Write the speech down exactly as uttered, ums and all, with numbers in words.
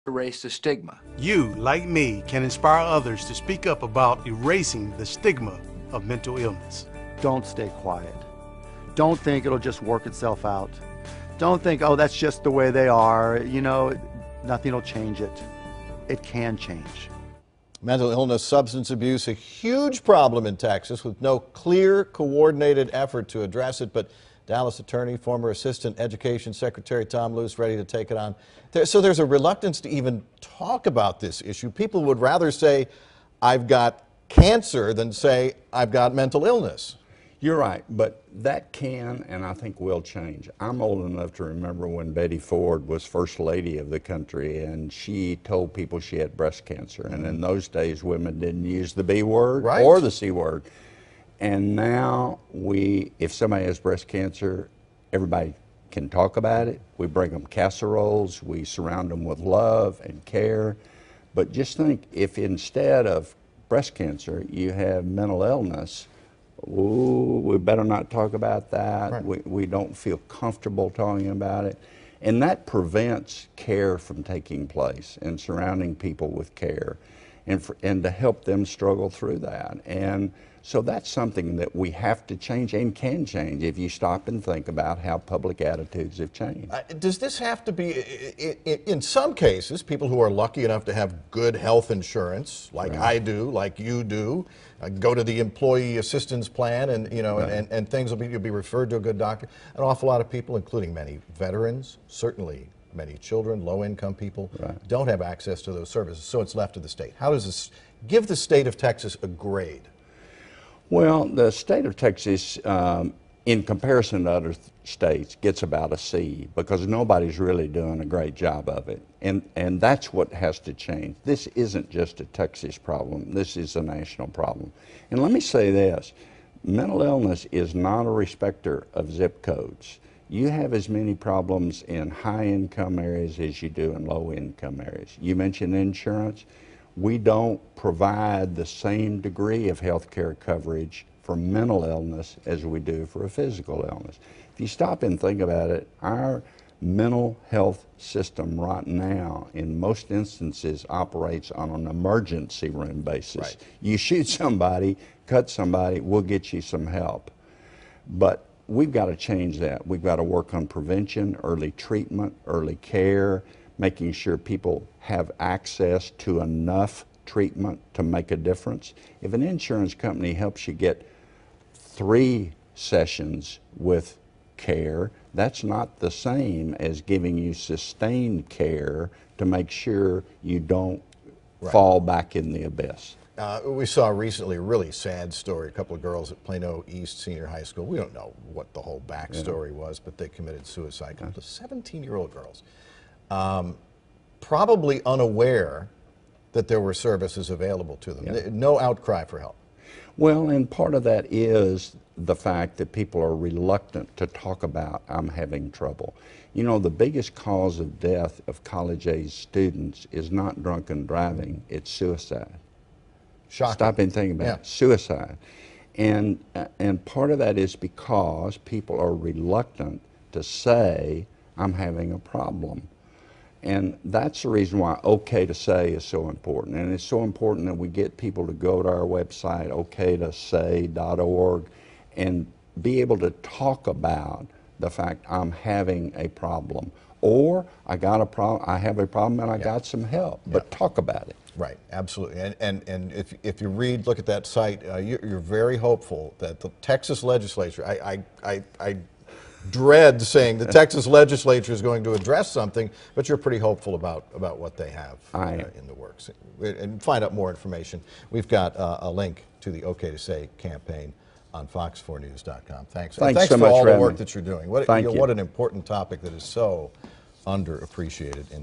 erase the stigma. You, like me, can inspire others to speak up about erasing the stigma of mental illness. Don't stay quiet. Don't think it'll just work itself out. Don't think, oh, that's just the way they are. You know, nothing will change it. It can change. Mental illness, substance abuse, a huge problem in Texas with no clear, coordinated effort to address it. But Dallas attorney, former Assistant Education Secretary Tom Luce ready to take it on. There, so there's a reluctance to even talk about this issue. People would rather say, I've got cancer than say, I've got mental illness. You're right, but that can and I think will change. I'm old enough to remember when Betty Ford was First Lady of the country and she told people she had breast cancer. And in those days, women didn't use the B word Right. or the C word. And now we, if somebody has breast cancer, everybody can talk about it. We bring them casseroles, we surround them with love and care. But just think, if instead of breast cancer, you have mental illness, ooh, we better not talk about that. Right. We, we don't feel comfortable talking about it. And that prevents care from taking place and surrounding people with care and, for, and to help them struggle through that. And so that's something that we have to change and can change if you stop and think about how public attitudes have changed. Uh, does this have to be, i- i- in some cases, people who are lucky enough to have good health insurance, like Right. I do, like you do, uh, go to the employee assistance plan and, you know, Right. and, and things will be, you'll be referred to a good doctor. An awful lot of people, including many veterans, certainly many children, low-income people, Right. don't have access to those services, so it's left to the state. How does this give the state of Texas a grade? Well, the state of Texas, um, in comparison to other th- states, gets about a C because nobody's really doing a great job of it. And, and that's what has to change. This isn't just a Texas problem. This is a national problem. And let me say this, mental illness is not a respecter of zip codes. You have as many problems in high-income areas as you do in low-income areas. You mentioned insurance. We don't provide the same degree of health care coverage for mental illness as we do for a physical illness. If you stop and think about it, our mental health system right now, in most instances, operates on an emergency room basis. Right. You shoot somebody, cut somebody, we'll get you some help. But we've got to change that. We've got to work on prevention, early treatment, early care, making sure people have access to enough treatment to make a difference. If an insurance company helps you get three sessions with care, that's not the same as giving you sustained care to make sure you don't Right. fall back in the abyss. Uh, we saw recently a really sad story. A couple of girls at Plano East Senior High School. We don't know what the whole backstory was, but they committed suicide. A couple of seventeen-year-old girls. Um, probably unaware that there were services available to them. Yeah. No outcry for help. Well, and part of that is the fact that people are reluctant to talk about, I'm having trouble. You know, the biggest cause of death of college-age students is not drunken driving, it's suicide. Shocking. Stop and think about Yeah. it, suicide. And, uh, and part of that is because people are reluctant to say, I'm having a problem. And that's the reason why OK to Say is so important. And it's so important that we get people to go to our website, O K to say dot org, and be able to talk about the fact I'm having a problem. Or I got a problem, I have a problem and I Yeah. got some help, but Yeah. talk about it. Right, absolutely. And, and, and if, if you read, look at that site, uh, you're, you're very hopeful that the Texas legislature, I, I, I, I dread saying the Texas legislature is going to address something, but you're pretty hopeful about, about what they have I uh, am. in the works. And find out more information. We've got uh, a link to the OK to Say campaign on fox four news dot com. Thanks. And Thanks thanks so for much all for the having work me. that you're doing. What, Thank you know, you. what an important topic that is so underappreciated in